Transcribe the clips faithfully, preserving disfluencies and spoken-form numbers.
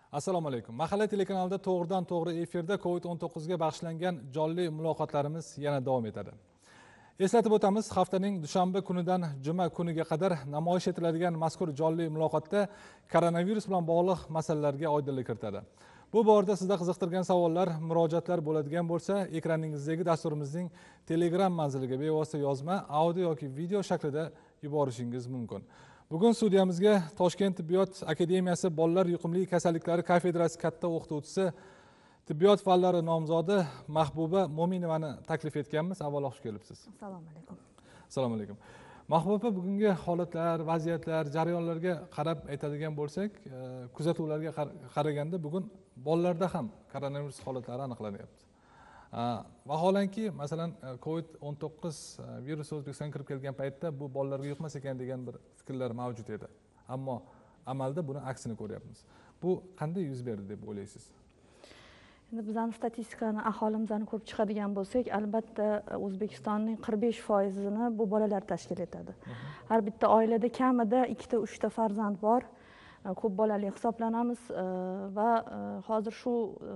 Assalomu alaykum. Mahalla telekanalida to'g'ridan to'g'ri efirda COVID o'n to'qqiz ga bag'ishlangan jonli muloqotlarimiz yana davom etadi. Eslatib o'tamiz, haftaning dushanba kunidan juma kuniga qadar namoyish etiladigan mazkur jonli muloqotda koronavirus bilan bog'liq masalalarga oydinlik kiritadi. Bu borada sizda qiziqtirgan savollar, murojaatlar bo'ladigan bo'lsa, ekraningizdagi dasturimizning Telegram manziliga bevosita yozma, audio yoki video shaklida yuborishingiz mumkin. Bugun studiyamizga Toshkent tibbiyot akademiyasi bolalar yuqumli kasalliklari kafedrasi katta o'qituvchisi, tibbiyot fanlari nomzodi Mahbuba Mo'minovani taklif etganmiz. Avvalo xush kelibsiz. Assalomu alaykum. Assalomu alaykum. Mahbuba, bugungi holatlar, vaziyatlar, jarayonlarga qarab aytadigan bo'lsak, kuzatuvlarga qaraganda bugun bolalarda ham koronavirus holatlari aniqlanyapti. Vaholanki, masalan, COVID o'n to'qqiz virusi O'zbekistonga kirib kelgan paytda bu bolalarga yuqmas ekan degan bir fikrlar mavjud edi. Ammo amalda buni aksini ko'ryapmiz. Bu qanday yuz berdi deb o'ylaysiz? Endi bizning statistikani, aholimizni ko'rib chiqadigan bo'lsak, albatta O'zbekistonning qirq besh foizini bu bolalar tashkil etadi. Har bitta oilada kamida ikkita uchta farzand bor. Ko'p bolali hisoblanamiz va hozir shu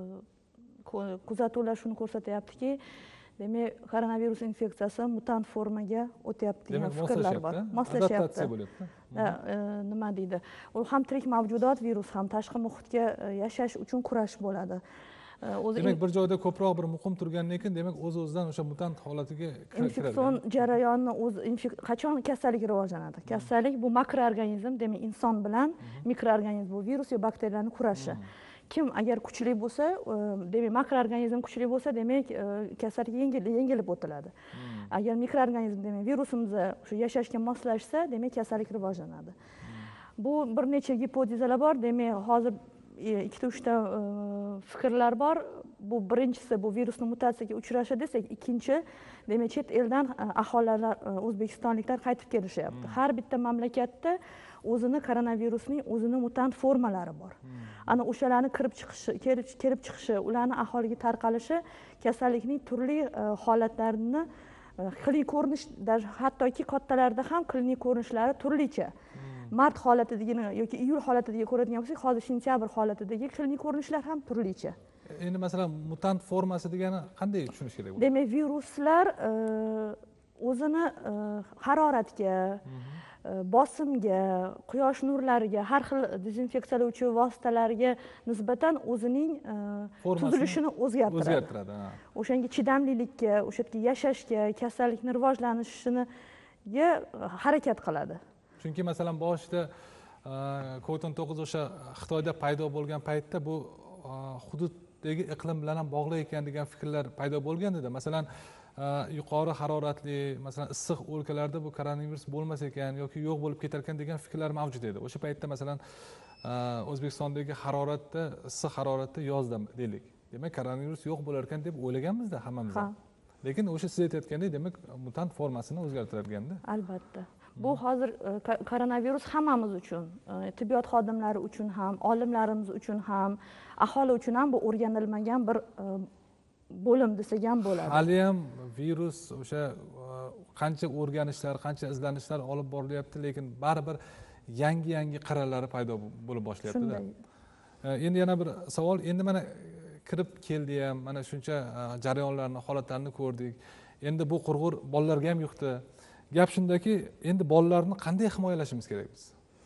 kuzatuvlar shuni ko'rsatyaptiki, demak, koronavirus infeksiyasi mutant formaga o'tyapti degan fikrlar bor. Moslashyapti. Nima deydi? U ham tirik mavjudot, virus ham tashqi muhitga yashash uchun kurash bo'ladi. Demak, bir joyda ko'proq bir muqim turgandan keyin, demak, o'z-o'zidan o'sha mutant holatiga kiradi. Infeksion jarayonni o'z qachon kasallik rivojlanadi? Kasallik bu makroorganizm, demak, inson bilan mikroorganizm, bu virus va bakteriyalarning kurashi. Kim agar kuchli bo'lsa, demak, makroorganizm kuchli bo'lsa, demak, kasallik yengilib o'tiladi. Agar mikroorganizm, demak, virusimiz shu yashashga moslashsa, demak, kasallik rivojlanadi. Bu bir necha gipotezalar bor. Demak, hozir ikkita uchta fikrlar bor. Bu birinchisi, bu virusning mutatsiyaga uchrashi desak, ikkinchi, demak, chet eldan aholilar, o'zbekistonliklar qaytib kelishyapti. Har bitta mamlakatda o'zini koronavirusning o'zini mutant formalari bor. Ana o'shalarni kirib chiqishi, kelib chiqishi, ularning aholiga tarqalishi kasallikning turli holatlarini klinik ko'rinish, hattoki kattalarda ham klinik ko'rinishlari turlicha. Mart holatidagi yoki iyul holatidagi ko'radigan bo'lsak, hozir sentyabr holatidagi klinik ko'rinishlar ham turlicha. Endi masalan, mutant formasi degani qanday tushunish kerak? Demak, viruslar o'zini haroratga, bosimga, quyosh nurlariga, har xil dezinfeksiyalovchi vositalarga nisbatan o'zining tuzilishini o'zgartiradi. O'shanga chidamlilikka, o'sha yerga yashashga, kasallikning rivojlanishini harakat qiladi. Chunki masalan, boshida COVID o'n to'qqiz o'sha Xitoyda paydo bo'lgan paytda bu hududdagi iqlim bilan ham bog'liq ekan degan fikrlar paydo bo'lgan edi. Masalan, yuqori haroratli, masalan, issiq o'lkalarda bu koronavirus bo'lmas ekan yoki yo'q bo'lib ketar ekan degan fikrlar mavjud edi. O'sha paytda masalan, O'zbekistondagi haroratda, issiq haroratda yozda deylik. Demak, koronavirus yo'q bo'lar ekan deb o'ylaganmiz-da hammamiz. Lekin o'sha siz aytayotgandek, demak, mutant formasini o'zgartirar ekanda. Albatta. Bu hozir koronavirus hammamiz uchun, tibbiyot xodimlari uchun ham, olimlarimiz uchun ham, aholi uchun ham bu o'rganilmagan bir bo'lim desak ham bo'ladi. Hali ham virus o'sha qancha o'rganishlar, qancha izlanishlar olib borilyapti, lekin baribir yangi-yangi qirralari paydo bo'lib boshlayapti-da. Endi yana bir savol, endi mana kirib keldi ham, mana shuncha jarayonlarni, holatlarni ko'rdik. Endi bu qurg'ur bolalarga ham yuqdi. Gap shundaki, endi bolalarni qanday himoyalashimiz kerak biz?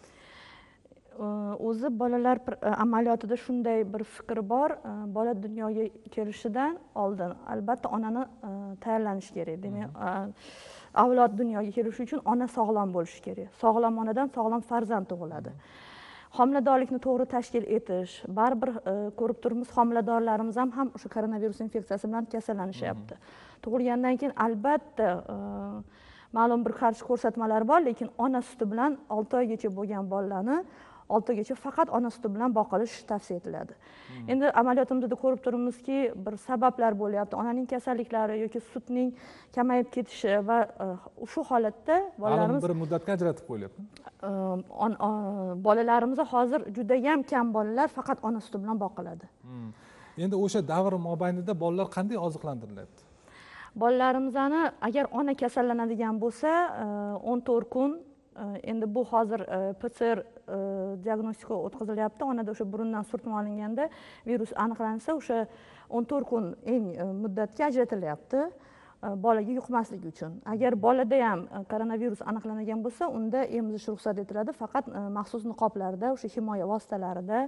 O'zi bolalar amaliyotida shunday bir fikr bor, bola dunyoga kelishidan oldin albatta onani tayyorlanish kerak. Demak, avlod dunyoga kelishi uchun ona sog'lom bo'lishi kerak. Sog'lom onadan sog'lom farzand tug'iladi. Homiladorlikni to'g'ri tashkil etish, baribir ko'rib turibmiz, homiladorlarimiz ham ham o'sha koronavirus infeksiyasi bilan kasallanishyapti. Tug'ilgandan keyin albatta ma'lum bir qarshi ko'rsatmalar bor, lekin ona suti bilan olti oygacha bo'lgan bolalarni olti oygacha faqat ona suti bilan boqilish tavsiya etiladi. Endi amaliyotimizda ko'rib turibmizki, bir sabablar bo'lyapti. Onaning kasalliklari yoki sutning kamayib ketishi va shu holatda bolalarimiz bir muddatga ajratib qo'yilyapti. Bolalarimiz hozir juda ham kam bolalar faqat ona suti bilan boqiladi. Endi o'sha davr mobaynida bolalar qanday oziqlantirilyapti? Bolalarimizni agar ona kasallanadigan bo'lsa, o'n to'rt kun endi bu hozir P C R diagnostika o'tkazilyapti. Onada o'sha burundan surtma olinganda virus aniqlansa, o'sha o'n to'rt kun eng muddatga ajratilyapti bolaga yuqmasligi uchun. Agar bolada ham koronavirus aniqlangan bo'lsa, unda emizish ruxsat etiladi, faqat maxsus niqoblarda, o'sha himoya vositalarida.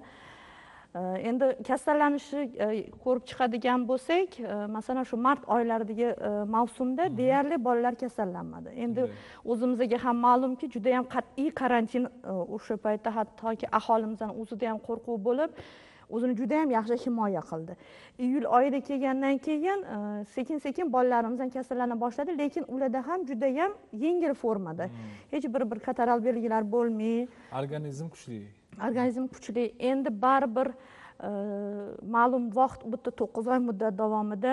Endi kasallanishni ko'rib chiqadigan bo'lsak, masalan shu mart oylaridagi mavsumda deyarli bolalar kasallanmadi. Endi o'zimizga ham ma'lumki, juda ham qat'iy karantin o'sha paytda hattoki aholimizdan o'zida ham qo'rquv bo'lib, o'zini juda ham yaxshi himoya qildi. Iyul oyida kelgandan keyin sekin-sekin bolalarimiz kasallana boshladi, lekin ularda ham juda ham yengil formada. Hech bir bir kataral belgilar bo'lmay, organizm kuchli. Organizm kuchli. Endi baribir ma'lum vaqt, bitta to'qqiz oy muddat davomida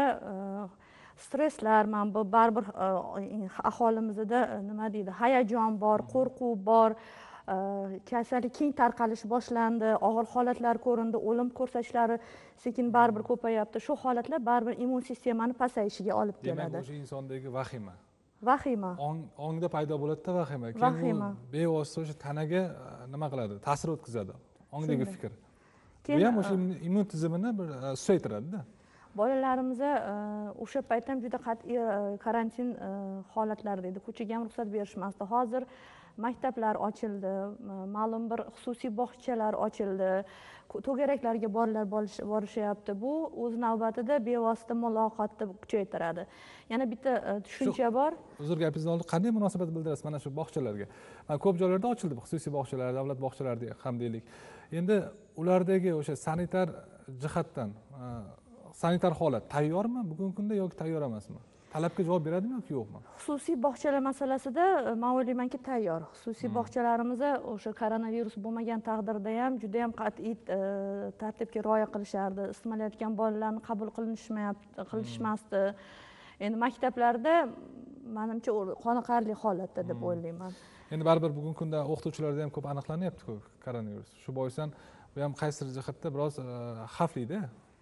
stresslar, mana bu baribir aholimizda nima deydi, hayajon bor, qo'rquv bor. Kasallik keng tarqalish boshlandi, og'ir holatlar ko'rindi, o'lim ko'rsatkichlari sekin baribir ko'payapti. Shu holatlar baribir immun sistemani pasayishiga olib keladi. Demak, o'sha insondagi vahima. Vahima. Ongda paydo bo'ladi-da vahima. Keyin u bevosita o'sha tanaga nima qiladi? Ta'sir o'tkazadi. Ongdagi fikr. Bu ham o'sha immun tizimini bir susaytiradi-da. Bolalarimizga o'sha paytda ham juda qat'iy karantin holatlarida edi. Ko'chaga ham ruxsat berishmasdi. Hozir maktablar ochildi, ma'lum bir xususiy bog'chalar ochildi, to'garaklarga bolalar borishyapti. Bu o'z navbatida bevosita muloqotni kuchaytiradi. Yana bitta tushuncha bor. Uzr, gapingizdan oldin qanday munosabat bildirasiz mana shu bog'chalarga? Mana ko'p joylarda ochildi, xususiy bog'chalar, davlat bog'chalarida ham deylik. Endi ulardagi o'sha sanitar jihatdan sanitar holat tayyormi bugungi kunda yoki tayyor emasmi? Talabga javob beradimi yoki yo'qmi? Xususiy bog'chalar masalasida men o'ylaymanki tayyor. Xususiy bog'chalarimizda o'sha koronavirus bo'lmagan taqdirda ham juda ham qat'iy tartibga rioya qilishardi. Isitmalayotgan bolalarni qabul qilishmasdi. Endi maktablarda menimcha qoniqarli holatda deb o'ylayman. Endi baribir bugungi kunda o'qituvchilarda ham ko'p aniqlanyapti-ku koronavirus. Shu boisdan bu ham qaysidir jihatda biroz xavfli-da.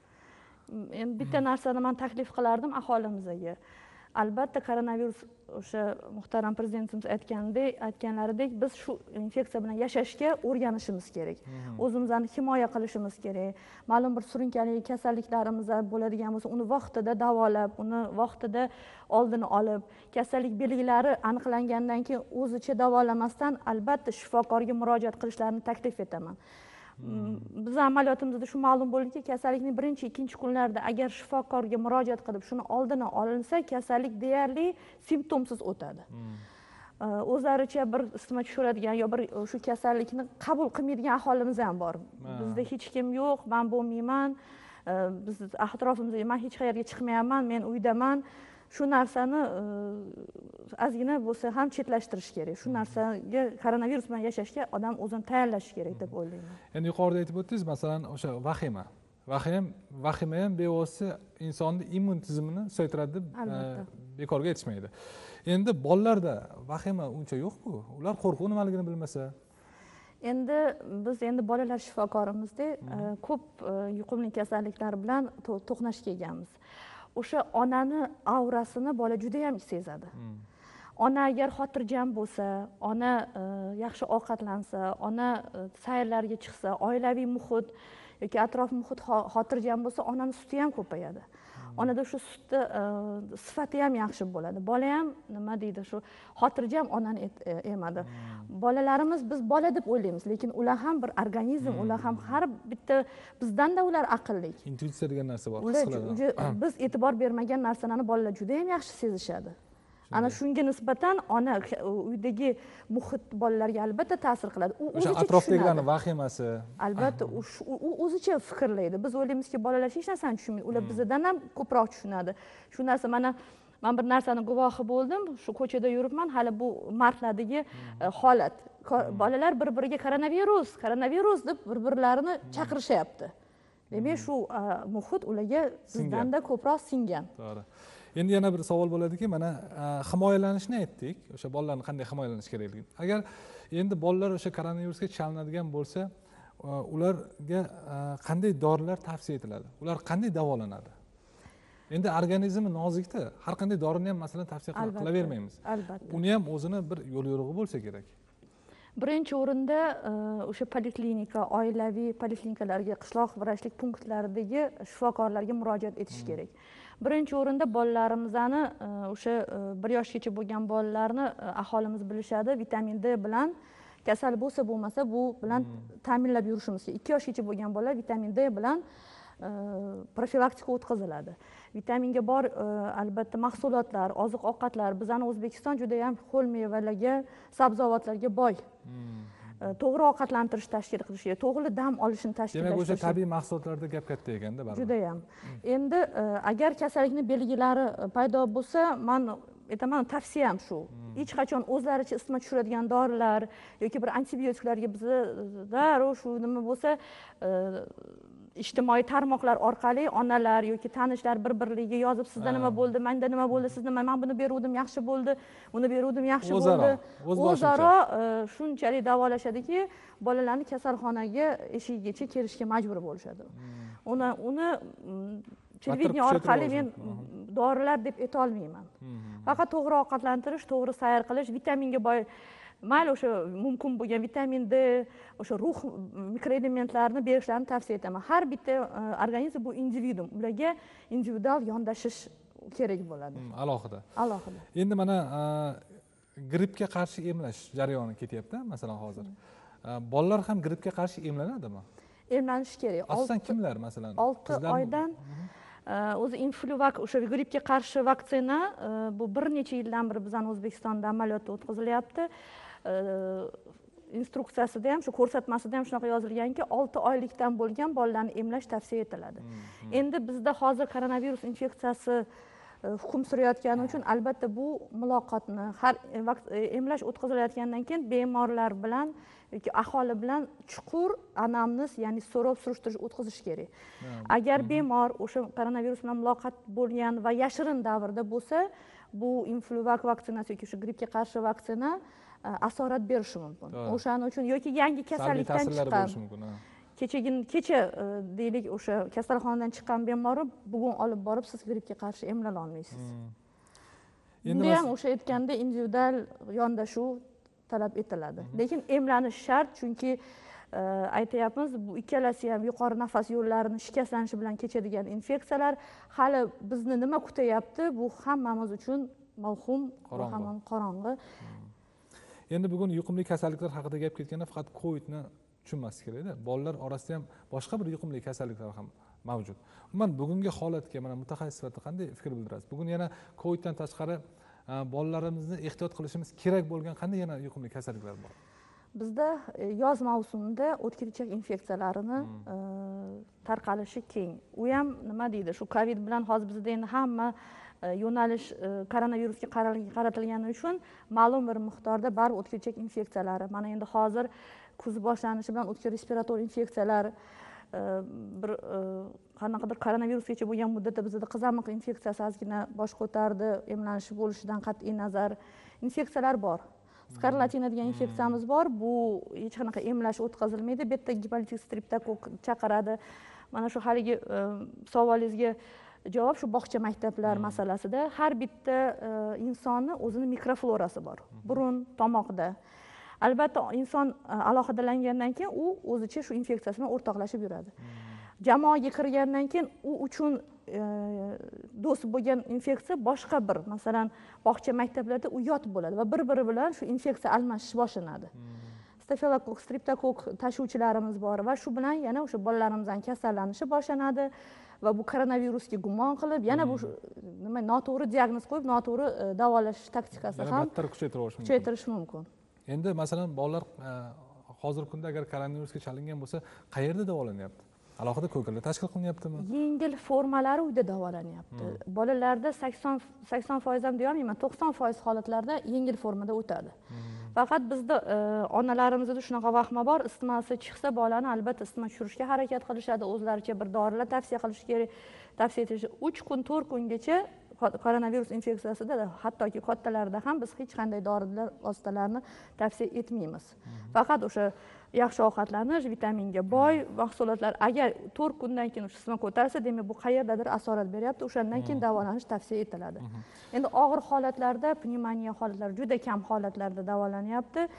Endi bitta narsani men taklif qilardim aholimizga. Albatta koronavirus o'sha muhtaram prezidentimiz aytgandek, aytganlaridek biz shu infeksiya bilan yashashga o'rganishimiz kerak. O'zimizni himoya qilishimiz kerak. Ma'lum bir surunkali kasalliklarimiz bo'ladigan bo'lsa, uni vaqtida davolab, uni vaqtida oldini olib, kasallik belgilari aniqlangandan keyin o'zicha davolamasdan albatta shifokorga murojaat qilishlarini taklif etaman. Biz amaliyotimizda shu ma'lum bo'ldiki, kasallikning birinchi, ikkinchi kunlarida agar shifokorga murojaat qilib shuni oldini olinsa, kasallik deyarli simptomsiz o'tadi. O'zlaricha bir isitma tushiradigan yo bir shu kasallikni qabul qilmaydigan aholimiz ham bor. Bizda hech kim yo'q, men bo'lmayman, biz atrofimizda men hech qayerga chiqmayapman, men uydaman. Shu narsani ozgina bo'lsa ham chetlashtirish kerak. Shu narsaga koronavirus bilan yashashga odam o'zini tayyorlashi kerak deb o'ylayman. Endi yuqorida aytib o'tdingiz, masalan, o'sha vahima. Vahim, vahima ham bevosita insonning immun tizimini susaytiradi deb bekorga aytishmaydi. Endi bolalarda vahima uncha yo'q-ku. Ular qo'rquv nimaligini bilmasa. Endi biz endi bolalar shifokorimizda ko'p yuqumli kasalliklar bilan to'qnash kelganmiz. O'sha onani aurasini bola juda ham sezadi. Ona agar xotirjam bo'lsa, ona yaxshi ovqatlansa, ona sayrlarga chiqsa, oilaviy muhit yoki atrof muhit xotirjam bo'lsa, onaning suti ham ko'payadi. Onada shu sutni sifati ham yaxshi bo'ladi. Bola ham nima deydi, shu xotirjam onani emadi. Bolalarimiz biz bola deb o'ylaymiz, lekin ular ham bir organizm, ular ham har bitta bizdan-da ular aqlli. Intuitsiya degan narsa bor, his qiladi. Biz e'tibor bermagan narsalarni bolalar juda ham yaxshi sezishadi. Ana shunga nisbatan ona uydagi muhit bolalarga albatta ta'sir qiladi. U o'sha atrofdagilarning vahimasi. Albatta, u o'zicha fikrlaydi. Biz o'ylaymizki, bolalar hech narsani tushunmaydi. Ular bizdan ham ko'proq tushunadi. Shu narsa mana men bir narsani guvohi bo'ldim. Shu ko'chada yuribman, hali bu martlardagi holat. Bolalar bir-biriga koronavirus, koronavirus deb bir-birlarini chaqirishyapti. Demak, shu muhit ularga bizdan-da ko'proq singan. To'g'ri. Endi yana bir savol bo'ladiki, mana himoyalanishni aytdik, o'sha bolalarni qanday himoyalanish kerakligi. Agar endi bolalar o'sha koronavirusga chalinadigan bo'lsa, ularga qanday dorilar tavsiya etiladi? Ular qanday davolanadi? Endi organizmi nozikda, har qanday dorini ham masalan tavsiya qilavermaymiz. Albatta. Uni ham o'zini bir yo'l yo'rig'i bo'lsa kerak. birinchi o'rinda o'sha poliklinika, oilaviy poliklinikalarga, qishloq vrachlik punktlaridagi shifokorlarga murojaat etish kerak. Birinchi o'rinda bolalarimizni o'sha bir yoshgacha bo'lgan bolalarni aholimiz bilishadi, vitamin D bilan kasal bo'lsa bo'lmasa bu bilan ta'minlab yurishimiz kerak. ikki yoshgacha bo'lgan bolalar vitamin D bilan profilaktika o'tkaziladi. Vitaminga bor albatta mahsulotlar, oziq-ovqatlar, bizning O'zbekiston juda ham ho'l mevalarga, sabzavotlarga boy. To'g'ri ovqatlantirish tashkil qilish kerak, to'g'ri dam olishni tashkil qilish. Demak, o'sha tabiiy mahsulotlarda gap katta ekanda, baribir. Juda ham. Endi agar kasallikning belgilari paydo bo'lsa, men aytaman, tavsiyam shu. Hech qachon o'zlaricha isitma tushiradigan dorilar yoki bir antibiotiklarga bizda darrov shu nima bo'lsa, ijtimoiy tarmoqlar orqali onalar yoki tanishlar bir-birlariga yozib, sizda nima bo'ldi, menda nima bo'ldi, siz nima, men buni beruvdim, yaxshi bo'ldi, buni beruvdim, yaxshi bo'ldi. O'zaro shunchalik davolashadiki, bolalarni kasalxonaga eshigigacha kelishga majbur bo'lishadi. Uni uni televideniya orqali men dorilar deb ayta olmayman. Faqat to'g'ri ovqatlantirish, to'g'ri sayr qilish, vitaminga boy mayli o'sha mumkin bo'lgan vitamin D, o'sha ruh mikroelementlarini berishlarini tavsiya etaman. Har bitta organizm bu individuum, ularga individual yondashish kerak bo'ladi. Alohida. Alohida. Endi mana grippga qarshi emlash jarayoni ketyapti, masalan hozir. Bolalar ham grippga qarshi emlanadimi? Emlanish kerak. Asosan kimlar masalan? olti oydan o'zi Influvac o'sha grippga qarshi vaksina bu bir necha yildan beri bizning O'zbekistonda amaliyotda o'tkazilyapti. Instruksiyasida ham, shu ko'rsatmasida ham shunaqa yozilganki, olti oylikdan bo'lgan bolalarni emlash tavsiya etiladi. Endi bizda hozir koronavirus infeksiyasi hukm surayotgani uchun albatta bu muloqotni har emlash o'tkazilayotgandan keyin bemorlar bilan yoki aholi bilan chuqur anamnez, ya'ni so'rov surishtirish o'tkazish kerak. Agar bemor o'sha koronavirus bilan muloqot bo'lgan va yashirin davrda bo'lsa, bu Influvac vaksinasi yoki shu grippga qarshi vaksina asorat berishi mumkin. O'shaning uchun yoki yangi kasallikdan chiqqan kechagin kecha deylik o'sha kasalxonadan chiqqan bemorni bugun olib borib siz grippga qarshi emlana olmaysiz. Endi ham o'sha aytganda individual yondashuv talab etiladi. Lekin emlanish shart, chunki aytayapmiz, bu ikkalasi ham yuqori nafas yo'llarini shikastlanishi bilan kechadigan infeksiyalar. Hali bizni nima kutayapti? Bu hammamiz uchun mavhum, hamon qorong'i. Endi bugun yuqumli kasalliklar haqida gap ketganda faqat Covidni tushunmaslik kerak-da. Bolalar orasida ham boshqa bir yuqumli kasalliklar ham mavjud. Umuman bugungi holatga mana mutaxassis sifatida qanday fikr bildirasiz? Bugun yana Coviddan tashqari bolalarimizni ehtiyot qilishimiz kerak bo'lgan qanday yana yuqumli kasalliklar bor? Bizda yoz mavsumida o'tkir ichak infeksiyalarini tarqalishi keng. U ham nima deydi? Shu Covid bilan hozir bizda endi hamma yo'nalish koronavirusga qaratilgani uchun ma'lum bir miqdorda baribir o'tkir ichak infeksiyalari. Mana endi hozir kuz boshlanishi bilan o'tkir respirator infeksiyalar, bir qanaqadir koronavirusgacha bo'lgan muddatda bizda qizamiq infeksiyasi ozgina bosh ko'tardi, emlanish bo'lishidan qat'iy nazar infeksiyalar bor. Skarlatina degan infeksiyamiz bor. Bu hech qanaqa emlash o'tkazilmaydi. Beta gepatitis streptokok chaqiradi. Mana shu haligi savolingizga javob shu bog'cha maktablar masalasida. Har bitta insonni o'zini mikroflorasi bor. Burun, tomoqda. Albatta inson alohidalangandan keyin u o'zicha shu infeksiyasi bilan o'rtoqlashib yuradi. Jamoaga kirgandan keyin u uchun do'st bo'lgan infeksiya boshqa bir, masalan, bog'cha maktablarda u yot bo'ladi va bir-biri bilan shu infeksiya almashish boshlanadi. Stafilokok, streptokok tashuvchilarimiz bor va shu bilan yana o'sha bolalarimizdan kasallanishi boshlanadi va bu koronavirusga gumon qilib, yana bu nima noto'g'ri diagnoz qo'yib, noto'g'ri davolash taktikasi ham kuchaytirish mumkin. Endi masalan bolalar hozirgi kunda agar koronavirusga chalingan bo'lsa, qayerda davolanyapti? Alohida ko'rgazma tashkil qilinyaptimi? Yengil formalari uyda davolanyapti. Bolalarda sakson foiz ham deyolmayman, to'qson foiz holatlarda yengil formada o'tadi. Faqat bizda onalarimizda shunaqa vahma bor, isitmasi chiqsa bolani albatta isitma tushirishga harakat qilishadi, o'zlaricha bir dorilar tavsiya qilish kerak. Tavsiya etish uch kun, to'rt kungacha koronavirus infeksiyasida hattoki kattalarda ham biz hech qanday dorilar vositalarini tavsiya etmaymiz. Faqat o'sha yaxshi ovqatlanish, vitaminga boy mahsulotlar agar to'rt kundan keyin isitma ko'tarsa, demak bu qayerdadir asorat beryapti, o'shandan keyin davolanish tavsiya etiladi. Endi og'ir holatlarda, pnevmoniya holatlari juda kam holatlarda davolanyapti.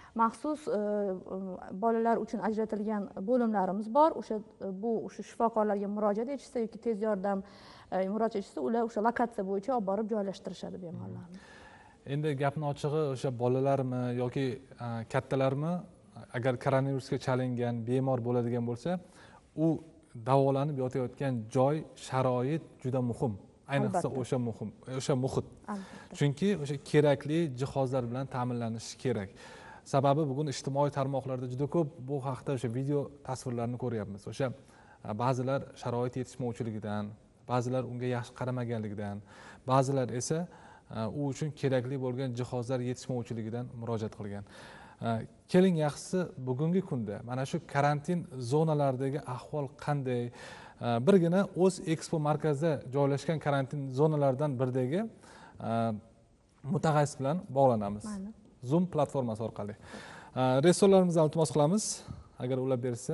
maxsus bolalar uchun ajratilgan bo'limlarimiz bor. O'sha bu o'sha shifokorlarga murojaat etishsa yoki tez yordam murojaat etishsa, ular o'sha lokatsiya bo'yicha olib borib joylashtirishadi bemorlarni. Endi gapni ochig'i o'sha bolalarmi yoki kattalarmi agar koronavirusga chalingan bemor bo'ladigan bo'lsa, u davolanib yotayotgan joy, sharoit juda muhim. Ayniqsa o'sha muhim, o'sha muhit. Chunki o'sha kerakli jihozlar bilan ta'minlanishi kerak. Sababi bugun ijtimoiy tarmoqlarda juda ko'p bu haqda o'sha video tasvirlarni ko'ryapmiz. O'sha ba'zilar sharoit yetishmovchiligidan, ba'zilar unga yaxshi qaramaganligidan, ba'zilar esa u uchun kerakli bo'lgan jihozlar yetishmovchiligidan murojaat qilgan. Keling, yaxshisi bugungi kunda mana shu karantin zonalaridagi ahvol qanday? Birgina O'z Expo markazida joylashgan karantin zonalaridan biridagi mutaxassis bilan bog'lanamiz. Zoom platformasi orqali. Resurslarimizni iltimos qilamiz, agar ulab bersa.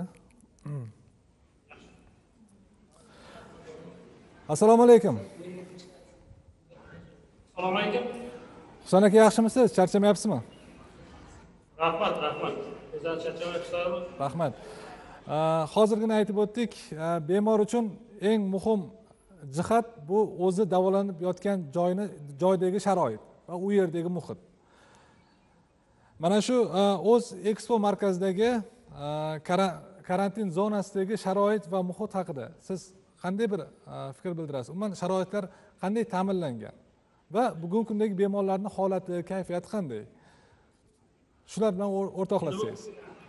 Assalomu alaykum. Assalomu alaykum. Husan aka, yaxshimisiz? Charchamayapsizmi? Rahmat, rahmat. O'zdan charchamayapsizlarmi? Rahmat. Hozirgina aytib o'tdik, bemor uchun eng muhim jihat bu o'zi davolanib yotgan joyni, joydagi sharoit va u yerdagi muhit. Mana shu O'z Expo markazidagi karantin zonasidagi sharoit va muhit haqida siz qanday bir fikr bildirasiz? Umuman sharoitlar qanday ta'minlangan va bugungi kundagi bemorlarning holati, kayfiyati qanday? Shular bilan o'rtoqlashsangiz.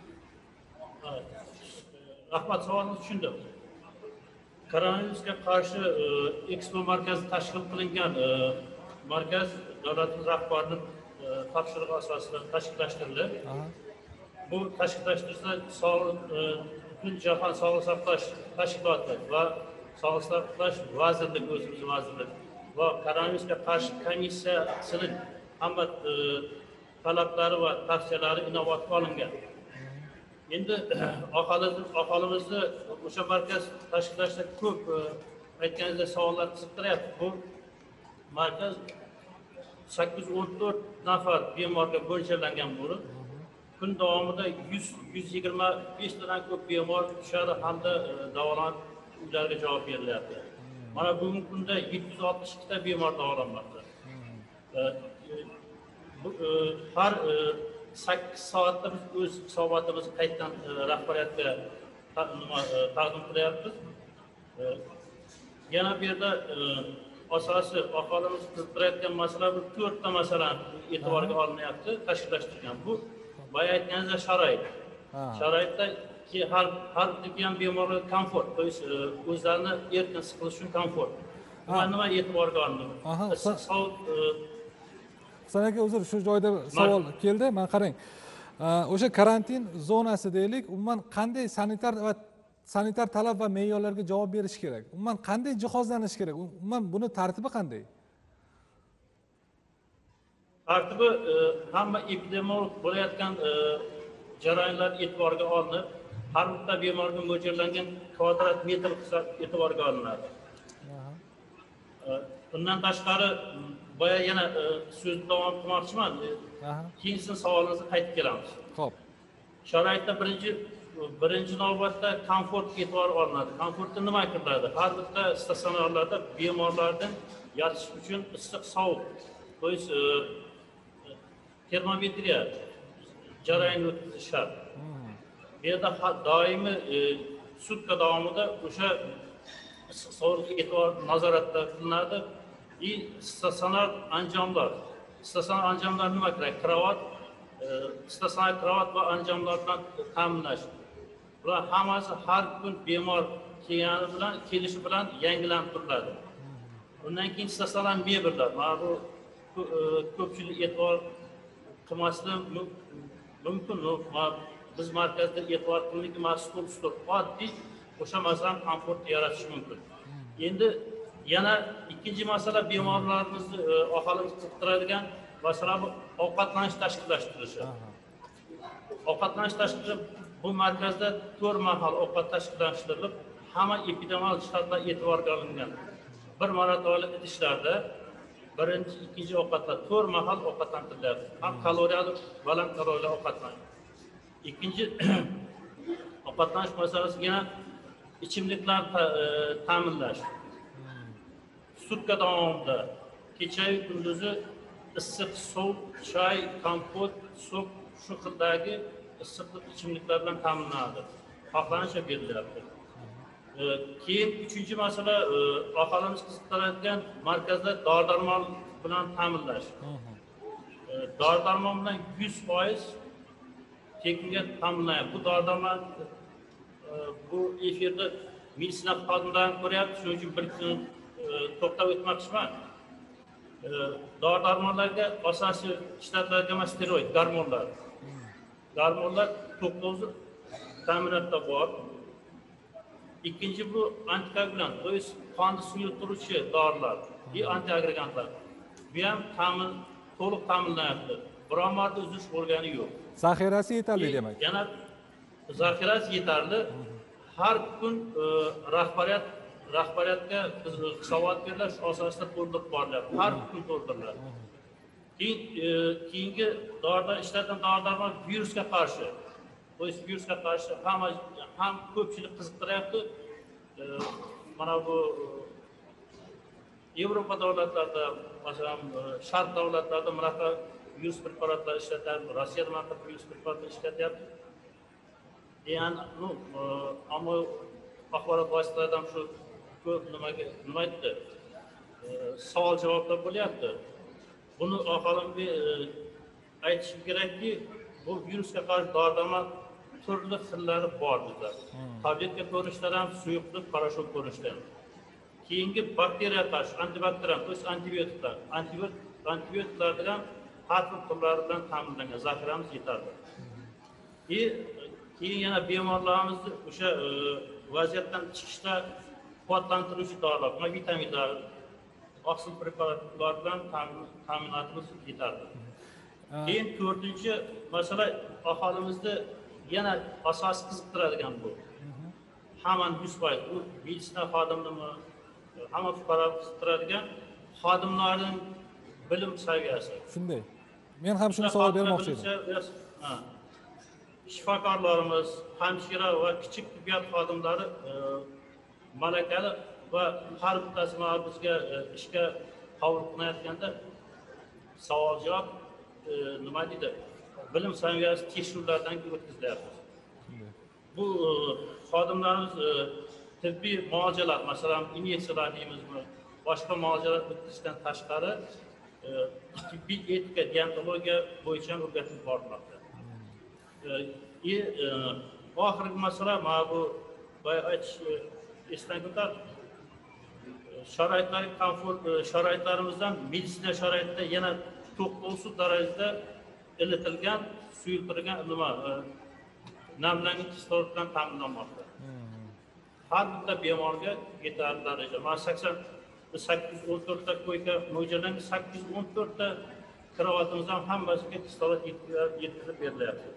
Rahmat, savolni tushundim. Koronavirusga qarshi Expo markazi tashkil qilingan markaz davlatimiz rahbarining topshirig'i asosida tashkillashtirildi. Bu tashkillashtirishda butun jahon sog'liqni saqlash tashkiloti va sog'liqni saqlash vazirligi, o'zimiz vazirlik va koronavirusga qarshi komissiyasining hamma talablari va tavsiyalari inobatga olingan. Endi aholimizni o'sha markaz tashkillashda ko'p aytganingizdek savollar qiziqtiryapti. Bu markaz sakkiz yuz o'n to'rt nafar bemorga mo'ljallangan bo'lib, kun davomida yuz yuz yigirma besh tadan ko'p bemor tushadi hamda davolanib uylariga javob berilyapti. Mana bugungi kunda yetti yuz oltmish ikki ta bemor davolanmoqda. Har sakkiz soatda biz o'z hisobotimizni qaytadan rahbariyatga taqdim qilyapmiz. Yana bu yerda asosiy aholimiz qiziqtirayotgan masala bu to'rtta masalani e'tiborga olinyapti, tashkillashtirgan. Bu boya aytganingizda sharoit. Sharoitda ki har har ham bemorlar komfort, to есть o'zlarini erkin his qilish uchun komfort. Mana nima e'tiborga olindi? Husan aka, uzr, shu joyda savol keldi. Mana qarang. O'sha karantin zonasi deylik, umuman qanday sanitar va sanitar talab va me'yorlarga javob berish kerak? Umuman qanday jihozlanish kerak? Umuman buni tartibi qanday? Tartibi hamma epidemiolog bo'layotgan jarayonlar e'tiborga olinib, har bitta bemorga mo'ljallangan kvadrat metr e'tiborga olinadi. Bundan tashqari boya yana so'zni davom qilmoqchiman. Keyin sizning savolingizga qaytib kelamiz. Xo'p. Sharoitda birinchi birinchi navbatda komfort e'tibor olinadi. Komfortga nima kiriladi? Har bitta statsionarlarda bemorlardan yotish uchun issiq sovuq, to есть termometriya jarayoni o'tkazish shart. Bu yerda doimiy sutka davomida o'sha issiq sovuqga e'tibor nazoratda qilinadi. И statsionar anjomlar. Statsionar anjomlar nima kerak? Kravat, statsionar kravat va anjomlar bilan ta'minlash. Bular hammasi har kun bemor kelgani bilan, kelishi bilan yangilanib turiladi. Undan keyin statsionar mebellar. Mana bu ko'pchilik e'tibor qilmasligi mumkin. Biz markazda e'tibor qilingan mas'ul ustul oddiy o'sha masalan komfort yaratish mumkin. Endi yana ikkinchi masala bemorlarimizni aholimiz qiziqtiradigan masala bu ovqatlanish tashkillashtirishi. Ovqatlanish tashkillashtirib, bu markazda to'rt mahal ovqat tashkillashtirilib, hamma epidemiologik jihatlar e'tiborga olingan. Bir marotalik idishlarda birinchi, ikkinchi ovqatlar to'rt mahal ovqatlantirilyapti. Ham kaloriyali, baland kaloriyali ovqatlanish. Ikkinchi ovqatlanish masalasi yana ichimliklarni ta'minlash. Sutka davomida kecha-yu kunduzi issiq suv, choy, kompot, sup, shu xildagi issiq ichimliklar bilan ta'minlanadi. Xohlanicha berilyapti. Keyin uchinchi masala aholimiz qiziqtiradigan markazlar dori-darmon bilan ta'minlash. Dori-darmon bilan yuz foiz tekinga ta'minlanadi. Bu dori-darmon bu efirda meditsina xodimlari ko'ryapti, shuning uchun bir kun to'xtab o'tmoqchiman. Dori-darmonlarga asosiy ishlatiladigan steroid, gormonlar. Gormonlar to'qqiz ta'minotda bor. Ikkinchi bu antikoagulant, to есть qonni suyultiruvchi dorilar, va antiagregantlar. Bu ham ta'min to'liq ta'minlanadi. Biron marta uzish bo'lgani yo'q. Zaxirasi yetarli demak. Yana zaxirasi yetarli. Har kun rahbariyat rahbariyatga hisobot beriladi, shu asosida to'ldirib boriladi. Har kun to'ldiriladi. Keyin keyingi dorilar ishlatilgan dori-darmon virusga qarshi. Bu virusga qarshi hamma ham ko'pchilik qiziqtiryapti. Mana bu Yevropa davlatlarida, masalan, Sharq davlatlarida bunaqa virus preparatlar ishlatyapti, Rossiyada bunaqa virus preparatlar ishlatyapti. Yani, ну, ammo axborot vositalaridan shu ko'p nimaga nima aytdi? Savol javoblar bo'lyapti. Buni aholimga aytishim kerakki, bu virusga qarshi dori-darmon turli xillari bor bizda. Tabletka ko'rinishida ham, suyuqlik, poрошок ko'rinishida ham. Keyingi bakteriya qarshi antibakterial, to есть antibiotiklar, antibiotiklar bilan har xil turlari bilan ta'minlangan zaxiramiz yetarli. И keyin yana bemorlarimizni o'sha vaziyatdan chiqishda quvvatlantiruvchi dorilar, vitaminlar, oqsil preparatlar bilan ta'minotimiz yetarli. Keyin to'rtinchi masala aholimizni yana asosiy qiziqtiradigan bu. Hamma yuz foiz bu meditsina xodimlari, hamma fuqaro qiziqtiradigan xodimlarning bilim saviyasi. Shunday. Men ham shuni savol bermoqchi edim. Shifokorlarimiz, hamshira va kichik tibbiyot xodimlari malakali va har bittasi bizga ishga qabul qilinayotganda savol-javob nima deydi? Bilim saviyasi tekshiruvlardan o'tkazilyapti. Bu xodimlarimiz tibbiy muolajalar, masalan, inyeksiyalar deymizmi, boshqa muolajalar o'tkazishdan tashqari tibbiy etika, deontologiya bo'yicha o'rgatib borilmoqda. И oxirgi masala mana bu boya aytish esdan o'tar. Sharoitlar, komfort sharoitlarimizdan meditsina sharoitida yana to'qqiz darajada ilitilgan, suyultirilgan nima namlangan kislorod bilan ta'minlanmoqda. Har bitta bemorga yetarli darajada. Mana sakson sakkiz yuz o'n to'rt ta koyka mo'ljallangan sakkiz yuz o'n to'rt ta karavotimiz ham hammasiga kislorod yetkazib berilyapti.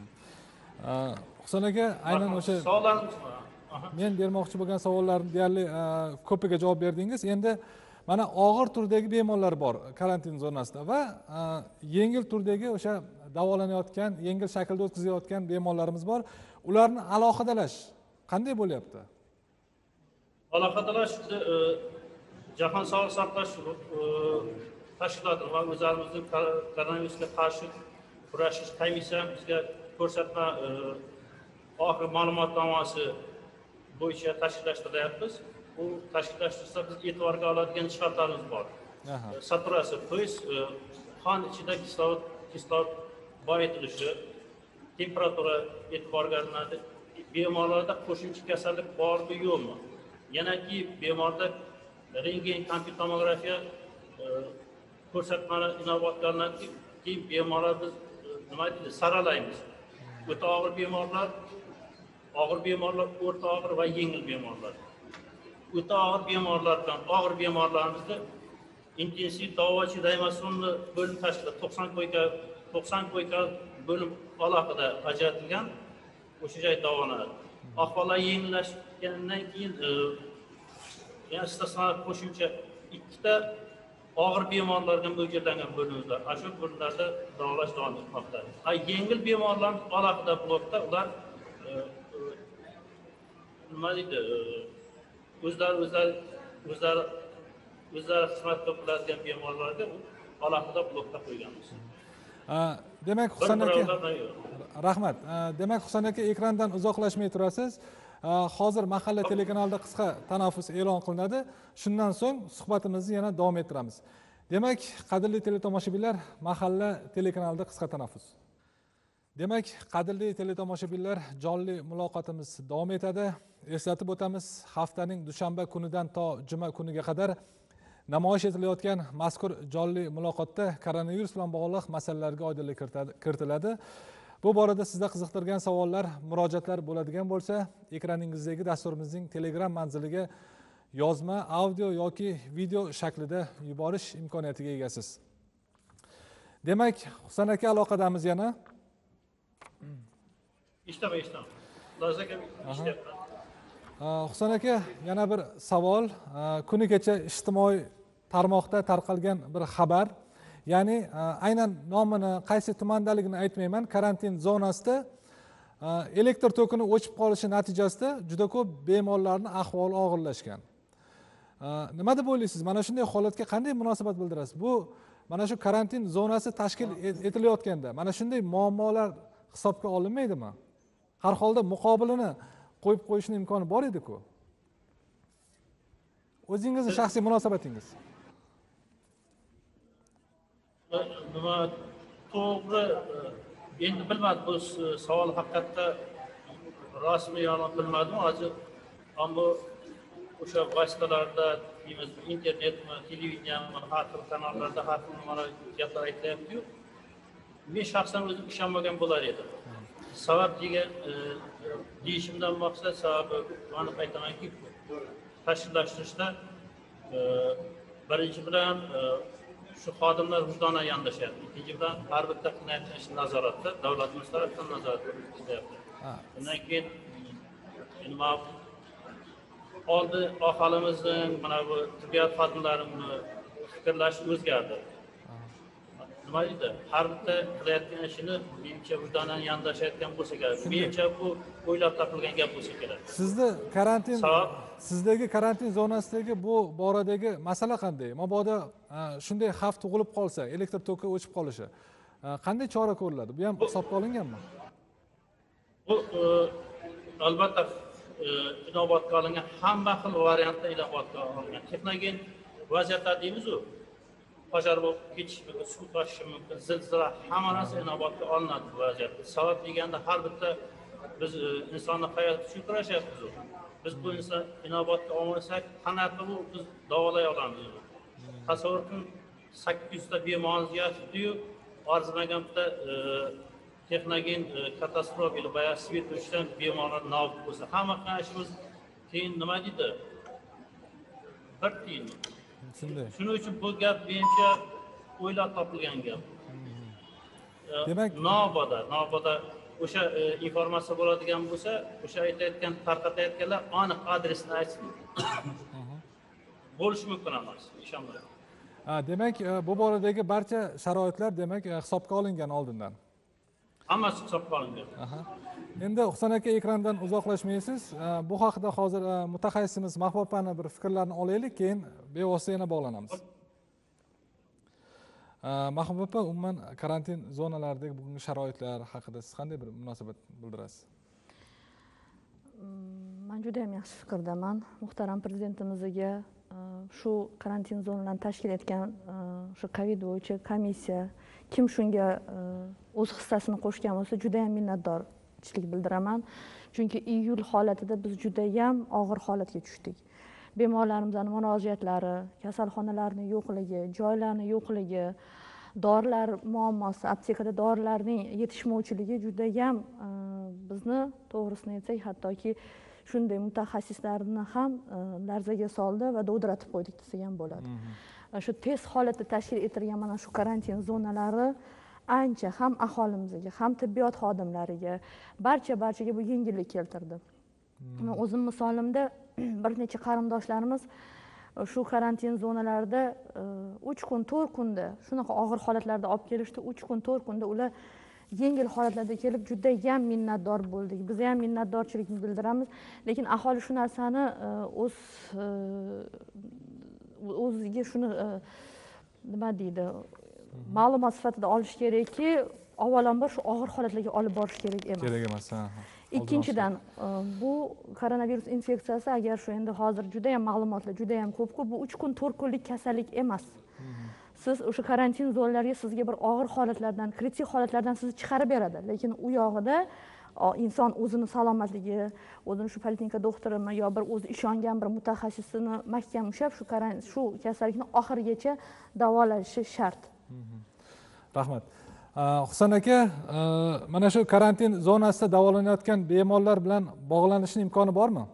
Husan aka, aynan o'sha men bermoqchi bo'lgan savollarning deyarli ko'piga javob berdingiz. Endi mana og'ir turdagi bemorlar bor karantin zonasida va yengil turdagi o'sha davolanayotgan, yengil shaklda o'tkazayotgan bemorlarimiz bor. Ularni alohidalash qanday bo'lyapti? Alohidalash Jahon sog'liqni saqlash tashkiloti va o'zimizning koronavirusga qarshi kurashish komissiyamizga ko'rsatma oxirgi ma'lumotnomasi bo'yicha tashkillashtirilyapmiz. Bu tashkillashtirsa biz e'tiborga oladigan jihatlarimiz bor. Saturatsiya, to есть qon ichida kislorod kislorod boyitilishi, temperatura e'tiborga olinadi. Bemorlarda qo'shimcha kasallik bormi yo'qmi? Yanaki bemorda rentgen, kompyuter tomografiya ko'rsatmalari inobatga olinadi. Keyin bemorlar biz nima deydi, saralaymiz. O'ta og'ir bemorlar, og'ir bemorlar, o'rta og'ir va yengil bemorlar. O'ta og'ir bemorlar bilan og'ir bemorlarimizni intensiv davochi reanimatsionli bo'lim tashkil etildi. to'qson koyka to'qson koyka bo'lim alohida ajratilgan, o'sha joy davolanadi. Ahvollar yengillashgandan keyin yana statsionar qo'shimcha ikkita og'ir bemorlarga mo'ljallangan bo'limlar, ana shu bo'limlarda davolash davom etmoqda. Yengil bemorlar alohida blokda ular nima deydi, o'zlari o'zlari o'zlari o'zlari xizmat qiladigan bemorlarga alohida blokda qo'yganmiz. Demak, Husan aka, rahmat. Demak, Husan aka, ekrandan uzoqlashmay turasiz. Hozir Mahalla telekanalida qisqa tanaffus e'lon qilinadi. Shundan so'ng suhbatimizni yana davom ettiramiz. Demak, qadrli teletomoshabinlar, Mahalla telekanalida qisqa tanaffus. Demak, qadrli teletomoshabinlar, jonli muloqotimiz davom etadi. Eslatib o'tamiz, haftaning dushanba kunidan to juma kuniga qadar namoyish etilayotgan mazkur jonli muloqotda koronavirus bilan bog'liq masalalarga oydinlik kiritiladi. Bu borada sizda qiziqtirgan savollar, murojaatlar bo'ladigan bo'lsa, ekraningizdagi dasturimizning Telegram manziliga yozma, audio yoki video shaklida yuborish imkoniyatiga egasiz. Demak, Husan aka, aloqadamiz yana. Eshitaman, eshitaman. Loza aka, eshityapman. Husan aka, yana bir savol. Kuni kecha ijtimoiy tarmoqda tarqalgan bir xabar, ya'ni aynan nomini, qaysi tumandaligini aytmayman, karantin zonasida elektr tokini o'chib qolishi natijasida juda ko'p bemorlarning ahvoli og'irlashgan. Nima deb o'ylaysiz? Mana shunday holatga qanday munosabat bildirasiz? Bu mana shu karantin zonasi tashkil etilayotganda mana shunday muammolar hisobga olinmaydimi? Har holda muqobilini qo'yib qo'yishning imkoni bor edi-ku. O'zingizning shaxsiy munosabatingiz. Nima to'g'ri, endi bilmadim, bu savol haqiqatda rasmiy e'lon qilmadim, hozir ammo o'sha vositalarda, internetmi, televideniyami, har xil kanallarda har xil nimalar gaplar aytilyapti-yu. Men shaxsan o'zim ishonmagan bo'lar edim. Sabab degan deyishimdan maqsad, sababi aniq aytamanki, tashkillashtirishda birinchi bilan shu xodimlar vijdonan yondashyapti. Ikkinchi bilan har bitta qilayotgan ish nazoratda, davlatimiz tomonidan nazorat qilyapti. Undan keyin nima oldi aholimizning mana bu tibbiyot xodimlarining fikrlashi o'zgardi. Nima deydi? Har bitta qilayotgan ishini menimcha vijdonan yondashayotgan bo'lsa kerak. Menimcha bu o'ylab topilgan gap bo'lsa kerak. Sizni karantin sizdagi karantin zonasidagi bu boradagi masala qanday? Mabodo shunday xavf tug'ilib qolsa, elektr toki o'chib qolishi, qanday chora ko'riladi? Bu ham hisobga olinganmi? Bu albatta inobatga olingan, hamma xil variantda inobatga olingan. Texnogen vaziyatlar deymiz-ku. Pojar bo'lib ketishi mumkin, suv toshishi mumkin, zilzila, hamma narsa inobatga olinadi bu vaziyatda. Sabab deganda har bitta biz insonni hayoti uchun kurashyapmiz. Biz bu inson inobatga olmasak, qanaqa bu biz davolay olamiz? Tasavvur qiling, sakkiz yuz ta bemorimiz yotibdi-yu, arzimagan bitta texnogen katastrofa ili boya svet o'chdan bemorlar nobud bo'lsa, hamma qilishimiz keyin nima deydi? Bir tiyin. Shuning uchun bu gap menimcha o'ylab topilgan gap. Demak, noboda, noboda o'sha informatsiya bo'ladigan bo'lsa, o'sha aytayotgan, tarqatayotganlar aniq adresini aytsin. Bo'lishi mumkin emas, ishonmayman. Demak, bu boradagi barcha sharoitlar demak hisobga olingan oldindan. Hammasi hisobga olingan. Endi Husan aka, ekrandan uzoqlashmaysiz. Bu haqida hozir mutaxassisimiz Mahbuba opani bir fikrlarini olaylik, keyin bevosita yana bog'lanamiz. Mahbuba opa, umuman karantin zonalaridagi bugungi sharoitlar haqida siz qanday bir munosabat bildirasiz? Men juda ham yaxshi fikrdaman. Muhtaram prezidentimizga shu karantin zonalarini tashkil etgan shu Covid bo'yicha komissiya kim shunga o'z hissasini qo'shgan bo'lsa, juda ham minnatdorchilik bildiraman. Chunki iyul holatida biz juda ham og'ir holatga tushdik. Bemorlarimizning murojaatlari, kasalxonalarning yo'qligi, joylarning yo'qligi, dorilar muammosi, aptekada dorilarning yetishmovchiligi juda ham bizni, to'g'risini aytsak, hattoki shunday mutaxassislarni ham larzaga soldi va dovdiratib qo'ydik desak ham bo'ladi. Shu tez holatda tashkil etilgan mana shu karantin zonalari ancha ham aholimizga, ham tibbiyot xodimlariga, barcha barchaga bu yengillik keltirdi. Men o'zim misolimda bir necha qarindoshlarimiz shu karantin zonalarida uch kun to'rt kunda shunaqa og'ir holatlarda olib kelishdi. uch kun to'rt kunda ular yengil holatlarda kelib judayam minnatdor bo'ldik. Biz ham minnatdorchilikni bildiramiz, lekin aholi shu narsani o'z o'ziga shuni nima deydi, ma'lumot sifatida olish kerakki, avvalambor shu og'ir holatlarga olib borish kerak emas. Kerak emas. Ikkinchidan, bu koronavirus infeksiyasi agar shu endi hozir juda ham ma'lumotlar juda ham ko'p-ku, bu uch kun to'rt kunlik kasallik emas. Siz o'sha karantin zonalariga sizga bir og'ir holatlardan, kritik holatlardan sizni chiqarib beradi, lekin u yog'ida inson o'zini salomatligi, o'zini shu poliklinika doktorimi yo bir o'zi ishongan bir mutaxassisini mahkam ushlab shu shu kasallikni oxirigacha davolashi shart. Rahmat. Husan aka, mana shu karantin zonasida davolanayotgan bemorlar bilan bog'lanishning imkoni bormi?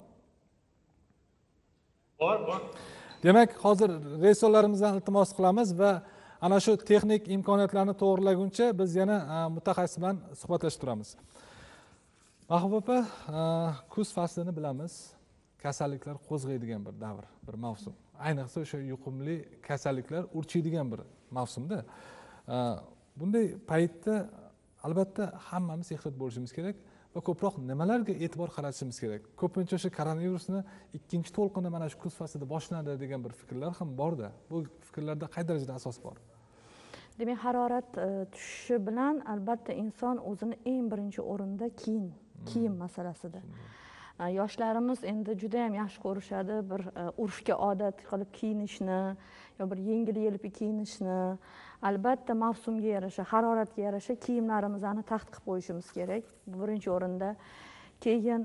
Bor, bor. Demak, hozir rejissorlarimizdan iltimos qilamiz va ana shu texnik imkoniyatlarni to'g'rilaguncha biz yana mutaxassis bilan suhbatlashib turamiz. Mahbuba opa, kuz faslini bilamiz. Kasalliklar qo'zg'aydigan bir davr, bir mavsum. Ayniqsa o'sha yuqumli kasalliklar urchiydigan bir mavsumda. Bunday paytda albatta hammamiz ehtiyot bo'lishimiz kerak va ko'proq nimalarga e'tibor qaratishimiz kerak. Ko'pincha o'sha koronavirusni ikkinchi to'lqini mana shu kuz faslida boshlanadi degan bir fikrlar ham bor-da. Bu fikrlarda qay darajada asos bor? Demak, harorat tushishi bilan albatta inson o'zini eng birinchi o'rinda kiyim, kiyim masalasida. Yoshlarimiz endi juda ham yaxshi ko'rishadi bir urfga odat qilib kiyinishni yo bir yengil-yelpi kiyinishni. Albatta mavsumga yarasha, haroratga yarasha kiyimlarimizni taxt qilib qo'yishimiz kerak. Bu birinchi o'rinda. Keyin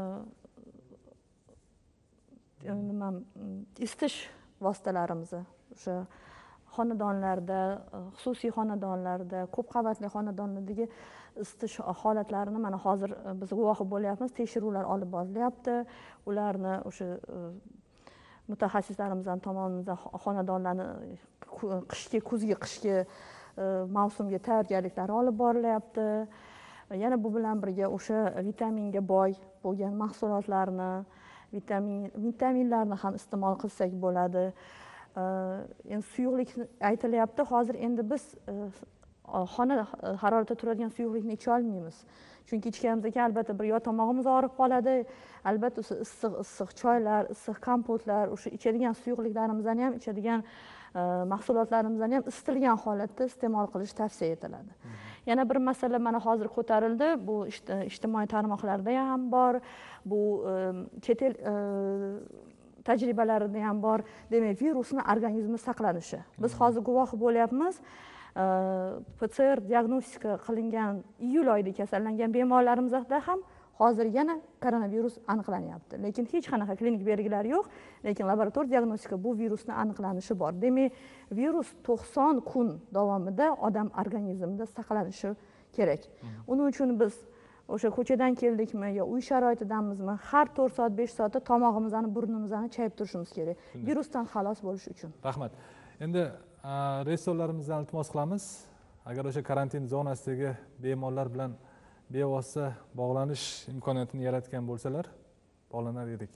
nima isitish vositalarimizni o'sha xonadonlarda, xususiy xonadonlarda, ko'p qavatli xonadonlardagi isitish holatlarini mana hozir biz guvohi bo'lyapmiz, tekshiruvlar olib borilyapti. Ularni o'sha mutaxassislarimizdan tomonidan xonadonlarni qishki, kuzgi, qishki mavsumga tayyorgarliklari olib borilyapti. Yana bu bilan birga o'sha vitaminga boy bo'lgan mahsulotlarni, vitamin vitaminlarni ham iste'mol qilsak bo'ladi. Endi suyuqlik aytilyapti. Hozir endi biz xona haroratida turadigan suyuqlikni icha olmaymiz. Chunki ichganimiz ekan albatta bir yo tomog'imiz og'rib qoladi, albatta o'sha issiq-issiq choylar, issiq kompotlar, o'sha ichadigan suyuqliklarimizni ham, ichadigan mahsulotlarimizni ham isitilgan holatda iste'mol qilish tavsiya etiladi. Yana bir masala mana hozir ko'tarildi, bu ijtimoiy tarmoqlarda ham bor, bu chet el tajribalarida ham bor, demak virusni organizmda saqlanishi. Biz hozir guvohi bo'lyapmiz. P C R diagnostika qilingan iyul oyida kasallangan bemorlarimizda ham hozir yana koronavirus aniqlanyapti. Lekin hech qanaqa klinik belgilar yo'q, lekin laborator diagnostika bu virusni aniqlanishi bor. Demak, virus to'qson kun davomida odam organizmida saqlanishi kerak. Uning uchun biz o'sha ko'chadan keldikmi yo uy sharoitidamizmi, har to'rt soat besh soatda tomog'imizni, burnimizni chayib turishimiz kerak. Virusdan xalos bo'lish uchun. Rahmat. Endi rejissorlarimizdan iltimos qilamiz, agar o'sha karantin zonasidagi bemorlar bilan bevosita bog'lanish imkoniyatini yaratgan bo'lsalar, bog'lanar edik.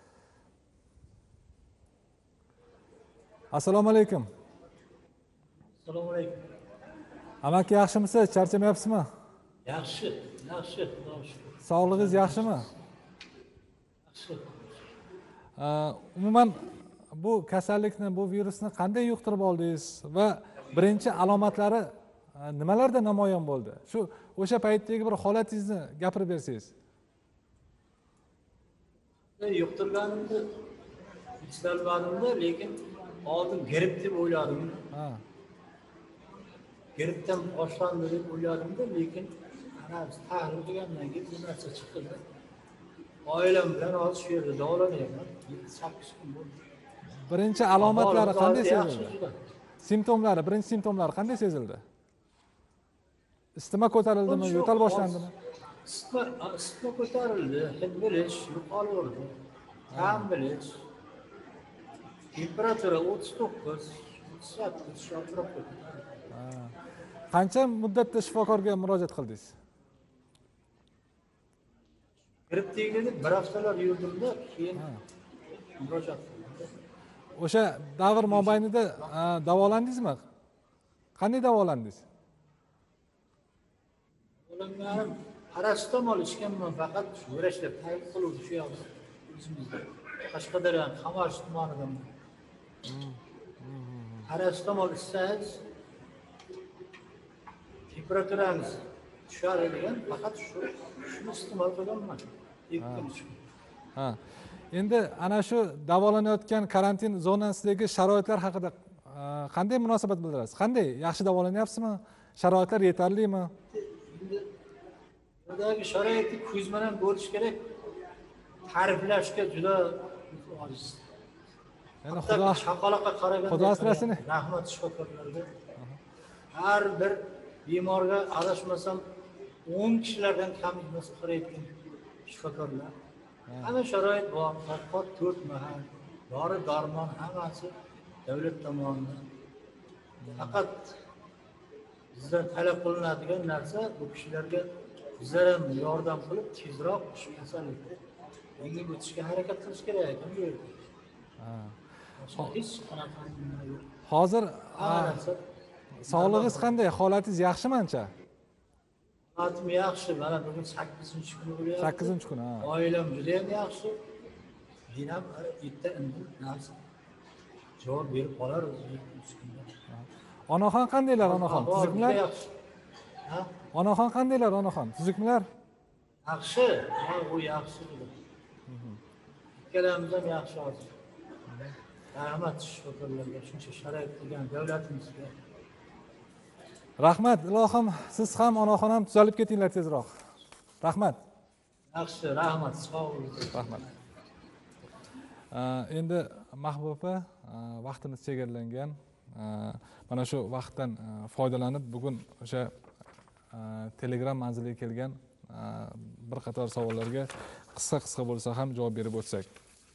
Assalomu alaykum. Assalomu alaykum. Amaki yaxshimisiz? Charchamayapsizmi? Yaxshi, yaxshi. Sog'lig'ingiz yaxshimi? Yaxshi. Umuman bu kasallikni, bu virusni qanday yuqtirib oldingiz va birinchi alomatlari nimalarda namoyon bo'ldi? Shu o'sha paytdagi bir holatingizni gapirib bersangiz. Yuqtirganimda hechlanmadimda, lekin oldin gripp deb o'yladim. Ha. Grippdan boshlandi deb o'yladimda, lekin ana tahlil qilgandan keyin bu narsa chiqdi. Oilam bilan hozir shu yerda davolanyapman. yetti sakkiz kun bo'ldi. Birinchi alomatlari qanday sezildi? Simptomlari, birinchi simptomlari qanday sezildi? Isitma ko'tarildimi, yo'tal boshlandimi? Isitma, isitma ko'tarildi, hid bilish yo'qoldi. Ta'm bilish. Temperatura o'ttiz to'qqiz, o'ttiz sakkiz shu atrofda. Qancha muddatda shifokorga murojaat qildingiz? Gripp deganda bir haftalar yurdimda, keyin murojaat qildim. o'sha davr mobaynida davolandingizmi? Qanday davolandingiz? Ularni paracetamol ichganman, faqat shu vrachlar tayyor qiluvdi shu yoqda o'zimizda. Qashqadaryo Qamash tumanidan. Paracetamol ichsangiz temperaturangiz tushadi degan, faqat shu shuni iste'mol qilganman. ikki kun uch kun. Ha. Endi ana shu davolanayotgan karantin zonasidagi sharoitlar haqida qanday munosabat bildirasiz? Qanday? Yaxshi davolanyapsizmi? Sharoitlar yetarlimi? Endi bulardagi sharoitni ko'z bilan ko'rish kerak. Ta'riflashga juda ojiz. Ya'ni xudo chaqaloqqa qaraganda Xudo asrasin. Rahmat shifokorlarga. Har bir bemorga adashmasam o'n kishilardan kam emas qarayotgan shifokorlar. Hamma sharoit bor, faqat to'rt mahal. Dori darmon hammasi davlat tomonidan. Faqat bizdan talab qilinadigan narsa bu kishilarga bizlar ham yordam qilib tezroq shu kasallikni yengib o'tishga harakat qilish kerak ekan bu yerda. Hech qanaqa yo'q. Hozir Hamma narsa sog'lig'ingiz qanday? Holatingiz yaxshimi ancha? Holatim yaxshi. Mana bugun sakkizinchi kun bo'lyapti. sakkizinchi kun, ha. Oilam juda ham yaxshi. Men ham erta indin narsa javob berib qolar o'zim. Onaxon qandaylar, onaxon? Tuzukmilar? Yaxshi. Ha? Onaxon qandaylar, onaxon? Tuzukmilar? Yaxshi. Ha, u yaxshi dedi. Ikkalamiz ham yaxshi hozir. Rahmat shifokorlarga, shuncha sharoit qilgan davlatimizga. Rahmat, ilohim, siz ham onaxon ham tuzalib ketinglar tezroq. Rahmat. Yaxshi, rahmat, sog' bo'ling. Rahmat. Endi Mahbuba, vaqtimiz chegaralangan. Mana shu vaqtdan foydalanib bugun o'sha Telegram manziliga kelgan bir qator savollarga qisqa-qisqa bo'lsa ham javob berib o'tsak.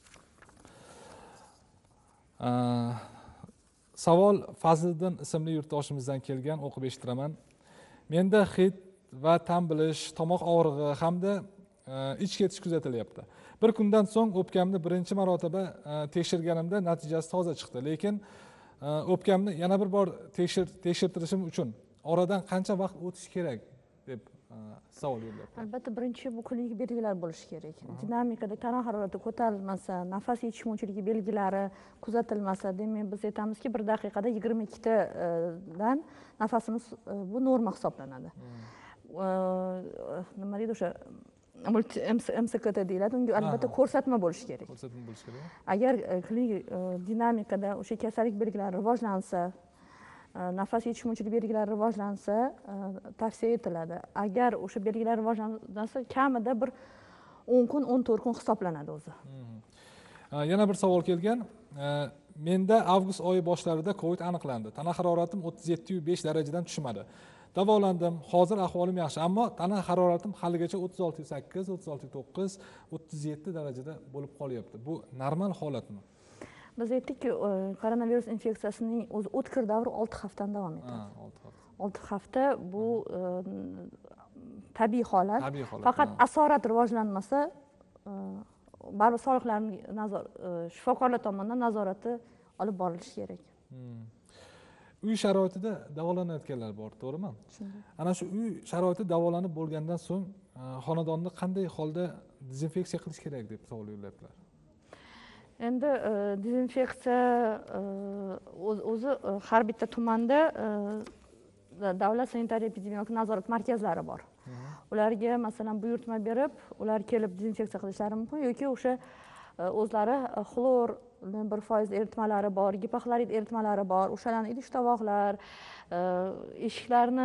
Savol Fazliddin ismli yurtdoshimizdan kelgan, o'qib eshitiraman. Menda hid va ta'm bilish, tomoq og'rig'i hamda ich ketish kuzatilyapti. Bir kundan so'ng o'pkamni birinchi marotaba tekshirganimda natijasi toza chiqdi, lekin o'pkamni yana bir bor tekshir tekshirtirishim uchun oradan qancha vaqt o'tish kerak deb savol yo'lladi. Albatta, birinchi bu klinik belgilar bo'lishi kerak. Dinamikada tana harorati ko'tarilmasa, nafas yetishmovchiligi belgilari kuzatilmasa, demak biz aytamizki, bir daqiqada yigirma ikkita dan nafasimiz bu norma hisoblanadi. Nima deydi o'sha M S K T deyiladi, unga albatta ko'rsatma bo'lishi kerak. Ko'rsatma bo'lishi kerak. Agar klinik dinamikada o'sha kasallik belgilari rivojlansa, nafas yetishmovchilik belgilari rivojlansa, tavsiya etiladi. Agar o'sha belgilar rivojlansa, kamida bir o'n kun, o'n to'rt kun hisoblanadi o'zi. Yana bir savol kelgan. Menda avgust oyi boshlarida COVID aniqlandi. Tana haroratim o'ttiz yetti nuqta besh darajadan tushmadi. Davolandim. Hozir ahvolim yaxshi, ammo tana haroratim haligacha o'ttiz olti nuqta sakkiz, o'ttiz olti nuqta to'qqiz, o'ttiz yetti darajada bo'lib qolyapti. Bu normal holatmi? Biz aytdikki, koronavirus infeksiyasining o'zi o'tkir davri olti haftadan davom etadi. olti hafta bu tabiiy holat. Faqat asorat rivojlanmasa, baribir sog'liqlarning shifokorlar tomonidan nazorati olib borilishi kerak. Uy sharoitida davolanayotganlar bor, to'g'rimi? Ana shu uy sharoitida davolanib bo'lgandan so'ng xonadonni qanday holda dezinfeksiya qilish kerak deb savol yo'llayaptilar. Endi dezinfeksiya o'zi har bitta tumanda davlat sanitariya epidemiologik nazorat markazlari bor. Ularga masalan buyurtma berib, ular kelib dezinfeksiya qilishlari mumkin yoki o'sha o'zlari xlor bir foiz eritmalari bor, gipoxlorid eritmalari bor. O'shalarni idish-tovoqlar, eshiklarni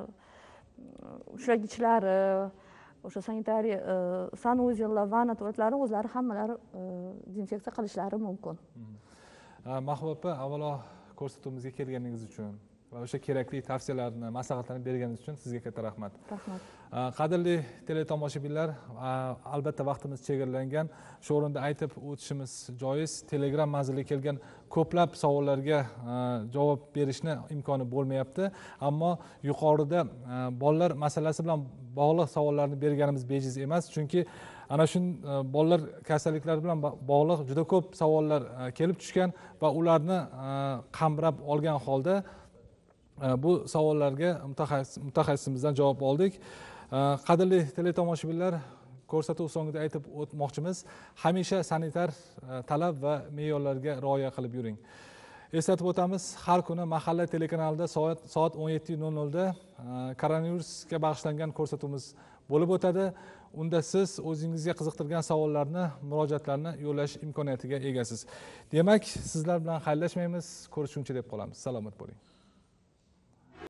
ushlagichlari, o'sha sanitariya sanuzellar, vanna tualetlarni o'zlari hammalari dezinfeksiya qilishlari mumkin. Mahbuba, avvalo ko'rsatuvimizga kelganingiz uchun va o'sha kerakli tavsiyalarni, maslahatlarni berganingiz uchun sizga katta rahmat. Rahmat. Qadrli teletomoshabinlar, albatta vaqtimiz chegaralangan. Shu o'rinda aytib o'tishimiz joiz. Telegram manziliga kelgan ko'plab savollarga javob berishni imkoni bo'lmayapti, ammo yuqorida bolalar masalasi bilan bog'liq savollarni berganimiz bejiz emas, chunki ana shu bolalar kasalliklari bilan bog'liq juda ko'p savollar kelib tushgan va ularni qamrab olgan holda bu savollarga mutaxassisimizdan javob oldik. Qadrli teletomoshabinlar, ko'rsatuv so'ngida aytib o'tmoqchimiz, hamisha sanitar talab va me'yorlarga rioya qilib yuring. Eslatib o'tamiz, har kuni Mahalla telekanalida soat soat o'n yetti nol nolda koronavirusga bag'ishlangan ko'rsatuvimiz bo'lib o'tadi. Unda siz o'zingizga qiziqtirgan savollarni, murojaatlarni yo'llash imkoniyatiga egasiz. Demak, sizlar bilan xayrlashmaymiz, ko'rishguncha deb qolamiz. Salomat bo'ling.